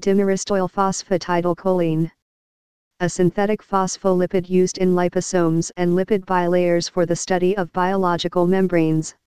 Dimyristoylphosphatidylcholine. A synthetic phospholipid used in liposomes and lipid bilayers for the study of biological membranes.